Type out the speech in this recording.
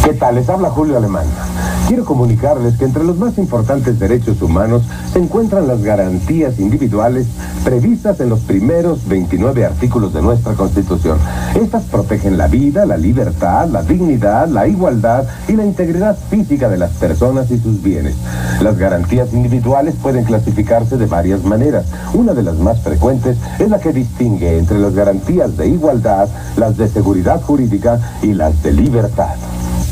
¿Qué tal? Les habla Julio Alemán. Quiero comunicarles que entre los más importantes derechos humanos se encuentran las garantías individuales previstas en los primeros 29 artículos de nuestra Constitución. Estas protegen la vida, la libertad, la dignidad, la igualdad y la integridad física de las personas y sus bienes. Las garantías individuales pueden clasificarse de varias maneras. Una de las más frecuentes es la que distingue entre las garantías de igualdad, las de seguridad jurídica y las de libertad.